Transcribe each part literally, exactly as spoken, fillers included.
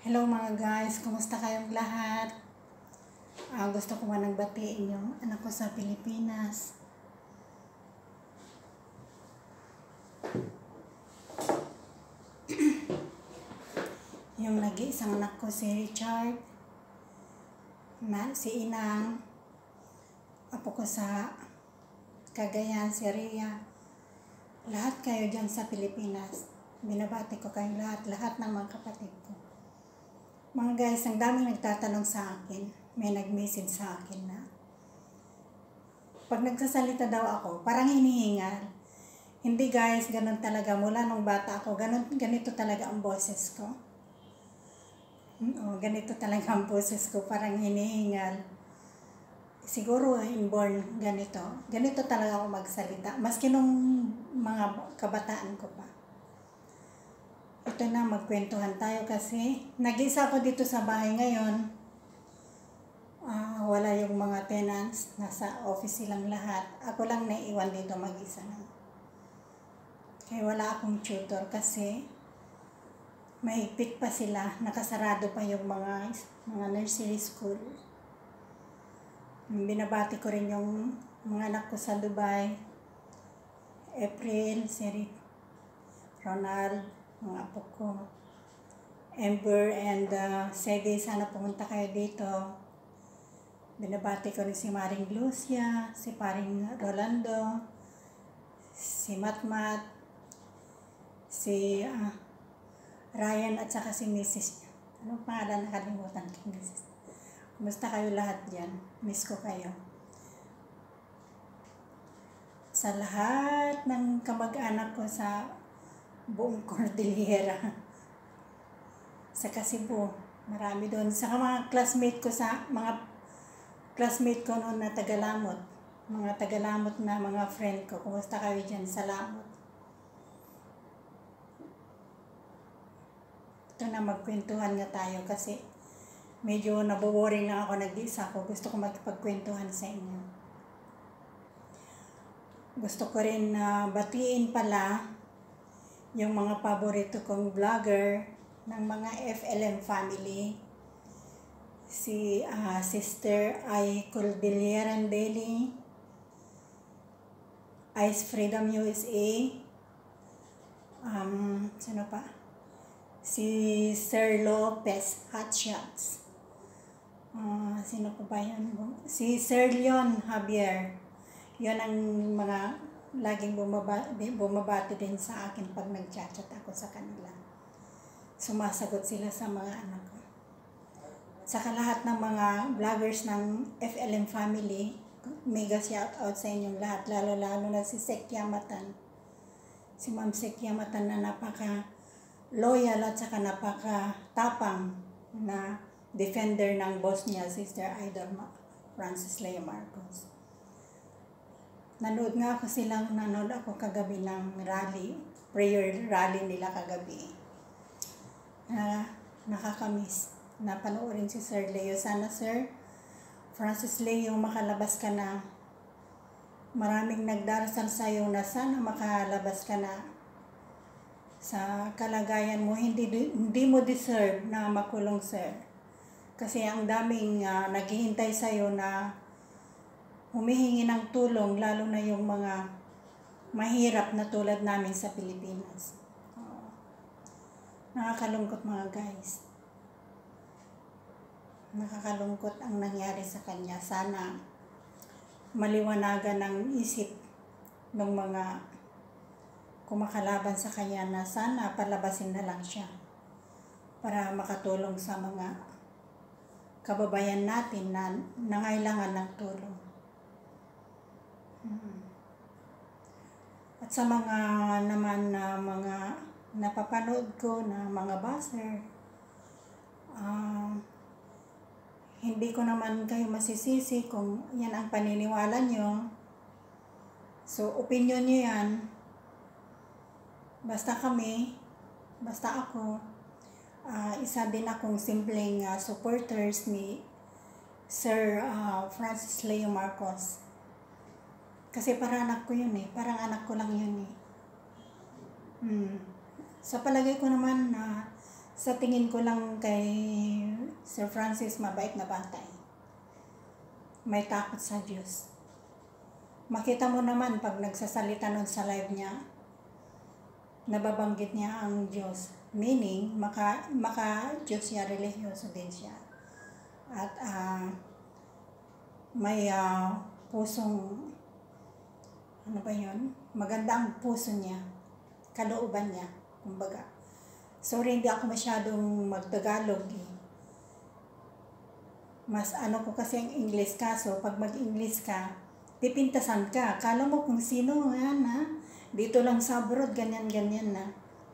Hello mga guys, kumusta kayong lahat? Ah, gusto ko man nagbatiin yung anak ko sa Pilipinas. Yung nag-iisang anak ko si Richard, na si Inang, apo ko sa Cagayan, si Rhea. Lahat kayo dyan sa Pilipinas. Binabati ko kayong lahat, lahat ng mga kapatid ko. Mga guys, ang daming nagtatanong sa akin, may nag-message sa akin na pag nagsasalita daw ako, parang hinihingal. Hindi guys, ganun talaga. Mula nung bata ako, ganun, ganito talaga ang boses ko. O, ganito talaga ang boses ko, parang hinihingal. Siguro inborn ganito. Ganito talaga ako magsalita. Maski nung mga kabataan ko pa. Ito na, magkwentuhan tayo kasi nag-isa ako dito sa bahay ngayon. Uh, wala yung mga tenants, nasa office silang lahat. Ako lang naiwan dito mag-isa na. Kaya wala akong tutor kasi mahigpit pa sila, nakasarado pa yung mga mga nursery school. Binabati ko rin yung mga anak ko sa Dubai. April, si Ronald, mga apo ko. Amber and uh, Sede, sana pumunta kayo dito. Binabati ko rin si Maring Lucia, si Paring Rolando, si Matmat, si uh, Ryan at saka si Missus Anong pangalan? Nakalimutan ko, Missus Kumusta kayo lahat dyan? Miss ko kayo. Sa lahat ng kamag-anak ko sa buong Cordillera, sa Cebu, marami doon. Sa mga classmate ko sa mga classmate ko noon na Tagalamot, mga Tagalamot na mga friend ko. Kumusta kayo dyan sa Lamot? Ito na, magkwentuhan nga tayo kasi medyo naboboring lang ako, nag-isa ako. Gusto ko magpagkwentuhan sa inyo. Gusto ko rin uh, batiin pala yung mga paborito kong vlogger ng mga F L M family. Si uh, Sister I Cordilleran Daily, Ice Freedom U S A, um, sino pa? Si Sir Lopez Hotshots. Uh, sino pa ba yun? Si Sir Leon Javier. Yun ang mga laging bumabati, bumabati din sa akin pag nag-chat-chat ako sa kanila. Sumasagot sila sa mga anak ko. Saka lahat ng mga vloggers ng F L M family, mega shout out sa inyong lahat, lalo-lalo na si Sek Yamatan. Si Ma'am Sek Yamatan na napaka loyal at saka napaka-tapang na defender ng boss niya, Sister Idol Francis Lea Marcos. Nanood nga ako silang, nanood ako kagabi ng rally, prayer rally nila kagabi. Na nakakamiss. Napanoorin si Sir Leo. Sana Sir Francis Leo makalabas ka na. Maraming nagdarasal sa iyo na sana makalabas ka na sa kalagayan mo. Hindi, hindi mo deserve na makulong, Sir. Kasi ang daming uh, naghihintay sa iyo na humihingi ng tulong, lalo na yung mga mahirap na tulad namin sa Pilipinas. Uh, nakakalungkot mga guys. Nakakalungkot ang nangyari sa kanya. Sana maliwanagan ng isip ng mga kumakalaban sa kanya na sana palabasin na lang siya para makatulong sa mga kababayan natin na nangailangan ng tulong. Hmm. At sa mga naman na mga napapanood ko na mga buzzer, uh, hindi ko naman kayo masisisi kung yan ang paniniwala nyo. So, opinion nyo yan. Basta kami, basta ako, uh, isa din akong simpleng uh, supporters ni Sir uh, Francis Lea Marcos. Kasi parang anak ko yun eh. Parang anak ko lang yun eh. Hmm. Sa palagay ko naman na uh, Sa tingin ko lang kay Sir Francis, mabait na bata eh. May takot sa Diyos. Makita mo naman pag nagsasalita nun sa live niya, nababanggit niya ang Diyos. Meaning, maka, maka Diyos siya, religyoso din siya. At uh, may uh, pusong, ano ba yun? Maganda ang puso niya, kalooban niya, kumbaga. Sorry, hindi ako masyadong magtagalog eh. Mas ano ko kasi ang English, kaso pag mag-English ka, pipintasan ka. Kala mo kung sino yan ha? Dito lang sa abroad, ganyan-ganyan na.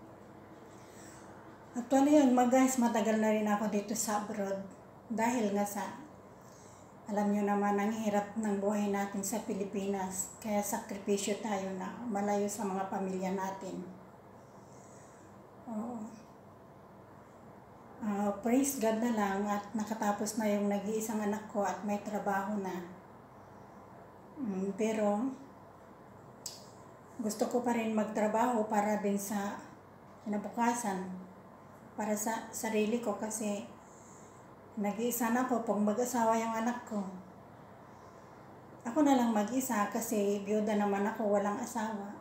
Actually yun, mga guys, matagal na rin ako dito sa abroad. Dahil nga sa, alam nyo naman, ang hirap ng buhay natin sa Pilipinas. Kaya sakripisyo tayo na malayo sa mga pamilya natin. Oo. Uh, praise God na lang at nakatapos na yung nag-iisang anak ko at may trabaho na. Mm, pero gusto ko pa rin magtrabaho para din sa kinabukasan, para sa sarili ko kasi nag-iisa na ako pag mag-asawa yung anak ko. Ako na lang mag-isa kasi biyuda naman ako, walang asawa.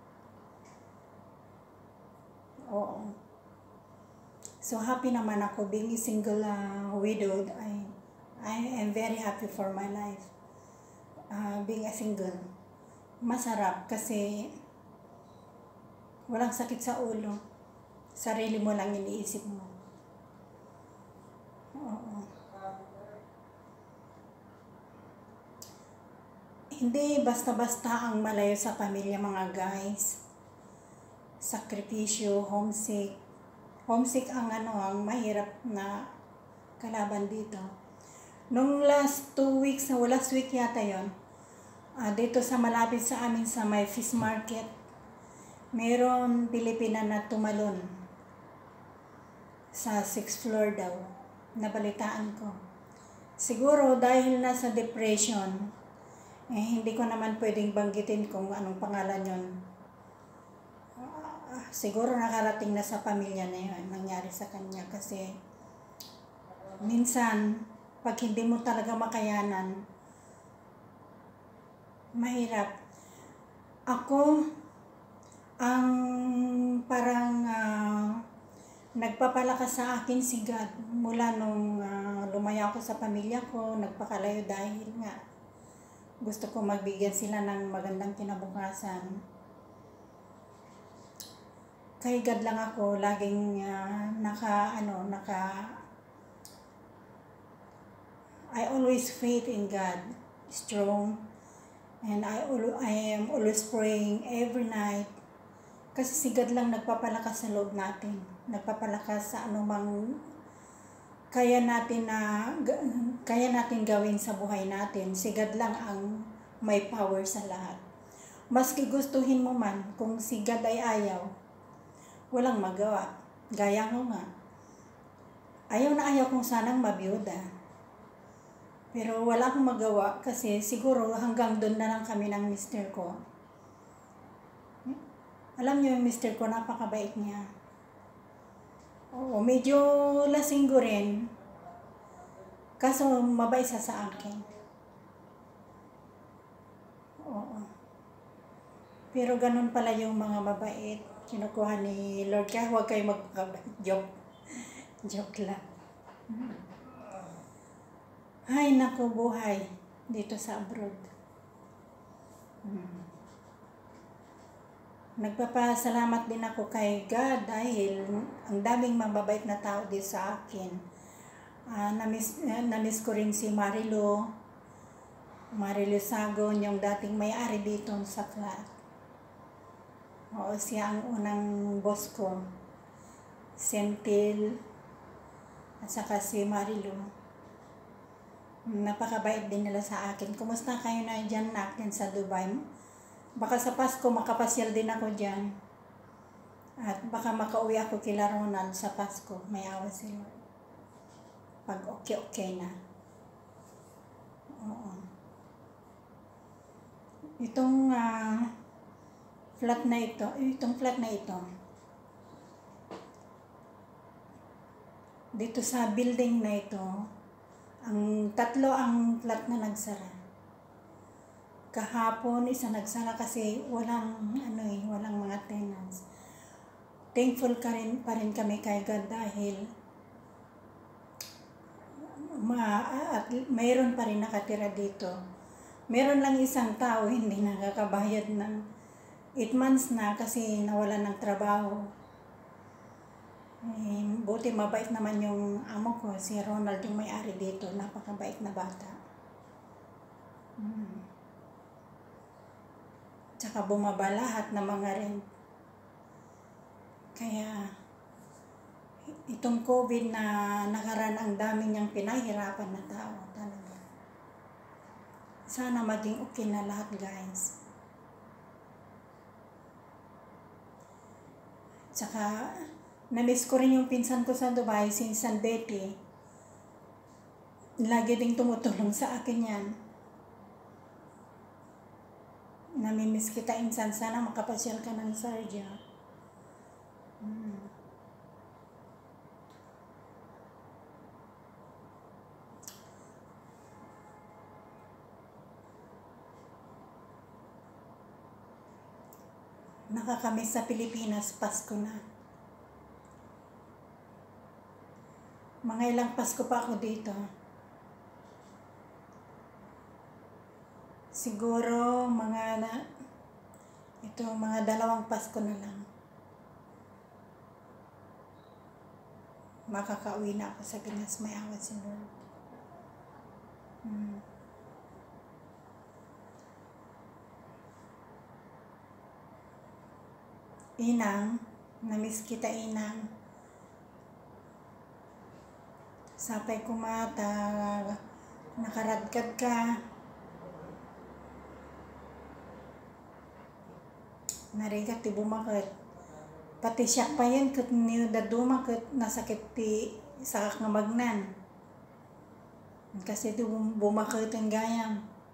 Oo. So happy naman ako being a single uh, widowed. I, I am very happy for my life. Uh, being a single. Masarap kasi walang sakit sa ulo. Sarili mo lang iniisip mo. Oo. Hindi basta-basta ang malayo sa pamilya mga guys. Sakripisyo, homesick. Homesick ang ano, ang mahirap na kalaban dito. Nung last two weeks, o last week yata yon, uh, dito sa malapit sa amin sa may fish market, mayroon Pilipina na tumalon sa sixth floor daw. Nabalitaan ko. Siguro dahil nasa depression, eh, hindi ko naman pwedeng banggitin kung anong pangalan yon. Siguro nakarating na sa pamilya na yun, nangyari sa kanya kasi minsan, pag hindi mo talaga makayanan, mahirap. Ako, ang parang uh, nagpapalakas sa akin si God mula nung uh, lumaya ako sa pamilya ko, nagpakalayo dahil nga gusto ko magbigyan sila ng magandang kinabukasan. Kay God lang ako laging uh, naka ano naka I always faith in God, strong, and I I am always praying every night kasi si God lang nagpapalakas sa loob natin, nagpapalakas sa anumang kaya natin na kaya natin gawin sa buhay natin. Si God lang ang may power sa lahat. Maski gustuhin mo man, kung si God ay ayaw, walang magawa. Gaya ko nga. Ayaw na ayaw kong sanang mabiyuda. Pero wala akong magawa kasi siguro hanggang doon na lang kami ng mister ko. Alam niyo yung mister ko, napakabait niya. Oo, medyo lasinggo rin. Kaso mabait siya sa akin. Oo. Pero ganun pala yung mga mabait. Kinukuha ni Lord, kaya huwag kayo magpakabait. Joke. Joke lang. Ay, naku, buhay dito sa abroad. Hmm. Nagpapasalamat din ako kay God dahil ang daming mababait na tao dito sa akin. Uh, namiss, uh, namiss ko rin si Marilo. Marilo Sagon, yung dating may-ari dito sa flat. Oo, siya ang unang boss ko. Sentil at saka si Marilo. Napakabait din nila sa akin. Kumusta kayo na dyan, nak, dyan sa Dubai? Baka sa Pasko makapasyal din ako dyan. At baka makauwi ako kila Ronald sa Pasko. May awa sila. Pag okay-okay na. Oo. Itong uh, flat na ito, itong flat na ito, dito sa building na ito, ang tatlo ang flat na nagsara. Kahapon, isa nagsara kasi walang, ano eh, walang mga tenants. Thankful ka rin, pa rin kami kay God dahil ma, at mayroon pa rin nakatira dito. Meron lang isang tao hindi nakakabayad ng eight months na kasi nawalan ng trabaho. Eh, buti mabait naman yung amo ko, si Ronald yung may-ari dito, napakabait na bata. Hmm. Tsaka bumaba lahat ng mga rent. Kaya itong COVID na nakaraan, ang dami niyang pinahirapan na tao talaga. Sana maging okay na lahat, guys. Tsaka na-miss ko rin yung pinsan ko sa Dubai, si San Betty. Lagi ding tumutulong sa akin yan. Namimiss kita, insan. Sana makapasyal ka ng Sarja. Hmm. Nakakamiss sa Pilipinas, Pasko na. Mga ilang Pasko pa ako dito. Siguro mga na, ito, mga dalawang Pasko na lang. Makakauwi na ako sa Pinas, may awa si Lord. Hmm. Inang, namiss kita, Inang. Sapay kumata, nakaradkad ka. Narigat ti bumakit. Pati siya pa yun, kat niyo daduma, kat nasakit ti sa kakamagnan. Kasi ti bumakit ang gayam.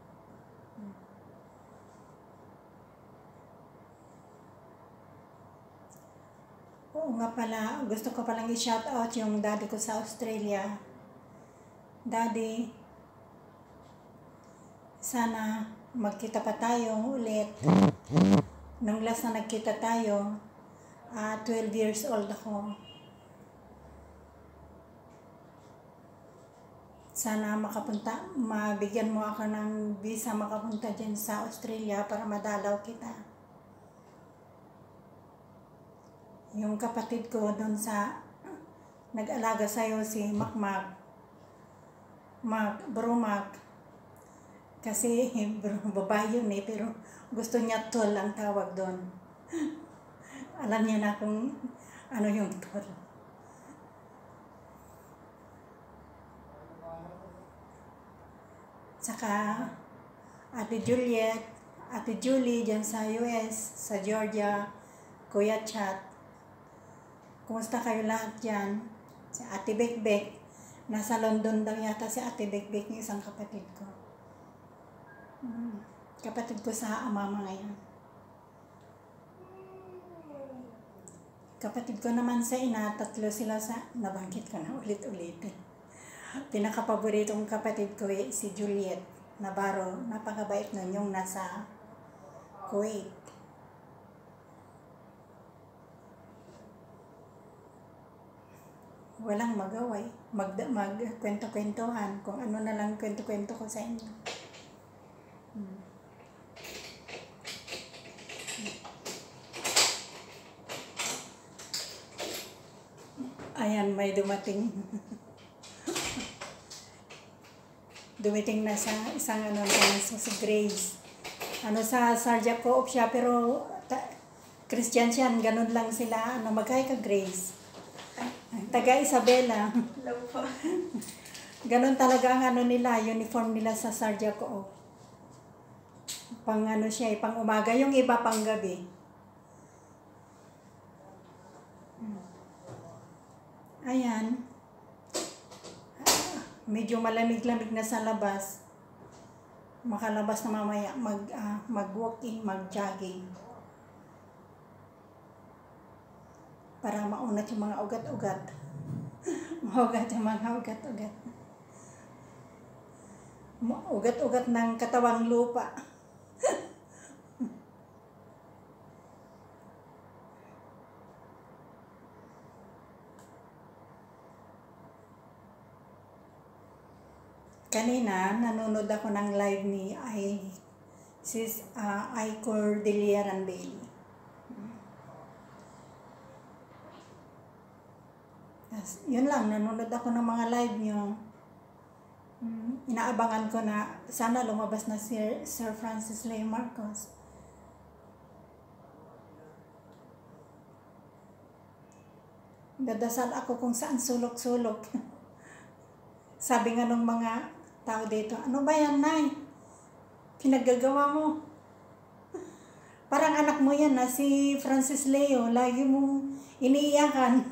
Oo nga pala, gusto ko palang i-shout out yung daddy ko sa Australia. Daddy, sana magkita pa tayo ulit. Nung last na nagkita tayo, uh, twelve years old ako. Sana makapunta, mabigyan mo ako ng visa makapunta dyan sa Australia para madalaw kita. Yung kapatid ko doon sa nag-alaga sa'yo, si Makmak, Mac, Bro Mac, kasi bro, babae yun eh, pero gusto niya tol ang tawag doon. Alam niya na kung ano yung tol. Saka Ate Juliet, Ate Julie dyan sa U S, sa Georgia, Kuya Chat. Kumusta kayo lahat dyan? Si Ate Bekbek, nasa London daw yata si Ate Bekbek, yung isang kapatid ko. Hmm. Kapatid ko sa mama ngayon. Kapatid ko naman sa ina, tatlo sila sa, nabanggit ko na ulit-ulitin. Pinakapaboritong kapatid ko eh, si Juliet Navarro, napakabait nun yung nasa Kuwait. Walang magawa eh. Mag, mag kwento-kwentuhan, kung ano na lang kwento-kwento ko sa inyo. Hmm. Ayan, may dumating. Dumating na sa isang ano, sa si Grace. Ano sa Sarja Co-op siya, pero ta, Christian siya, ganun lang sila. Ano, magkaya ka, Grace? Taga Isabela. Hello po. Ganun talaga ang ano nila, uniform nila sa Sarja Co-op. Pang ano siya, pang umaga, yung iba pang gabi. Ayan. Medyo malamig-lamig na sa labas. Makalabas na mamaya, mag, uh, mag-walking, mag-jogging. Para maunat yung mga ugat-ugat. Mahugat yung mga ugat-ugat. Ma- Ugat-ugat ng katawang lupa. Kanina, nanonood ako ng live ni I, sis, uh, I Cordelia Ranbeli. Yes, yun lang, nanonood ako ng mga live niyo. Mm, inaabangan ko na sana lumabas na si Sir Francis Leo Marcos. Dadasal ako kung saan sulok-sulok. Sabi nga nung mga tao dito, ano ba yan, Nay? Pinaggagawa mo. Parang anak mo yan na si Francis Leo, lagi mong iniiyakan.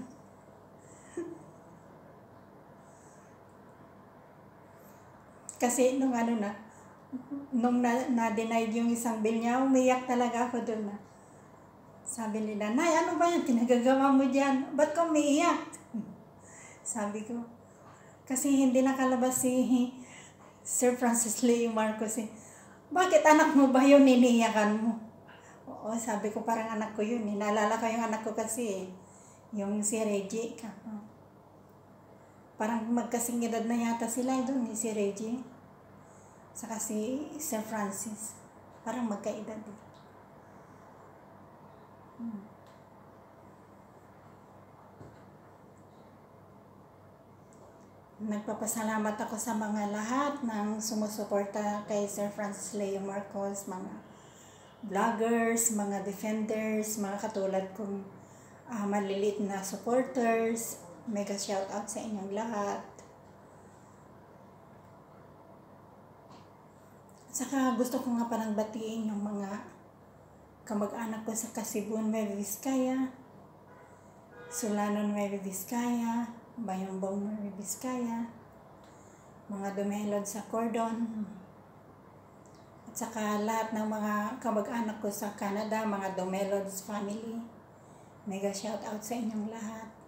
Kasi nung ano na, nung na, na-denied yung isang bill niya, umiyak talaga ako doon na. Sabi nila, Nay, ano ba yan? Pinagagawa mo dyan. Ba't ka umiiyak? Sabi ko, kasi hindi nakalabas si Sir Francis Leo Marcos eh. Bakit anak mo ba yun, iniiyakan mo? Oo, sabi ko parang anak ko yun eh. Naalala ko yung anak ko kasi eh. Yung si Reggie. Parang magkasing edad na yata sila doon eh, si Reggie. Saka si Sir Francis. Parang magkaedad eh. Hmm. Nagpapasalamat ako sa mga lahat ng sumusuporta kay Sir Francis Leo Marcos, mga vloggers, mga defenders, mga katulad kong uh, maliliit na supporters. Mega shout out sa inyong lahat. Saka gusto ko nga parang batiin yung mga kamag-anak ko sa Kasibuan, Nueva Vizcaya, Solano, Nueva Vizcaya, Bayambong, Nueva Vizcaya, mga Dumelod sa Cordon, at saka lahat ng mga kamag-anak ko sa Canada, mga Dumelods family. Mega shout out sa inyong lahat.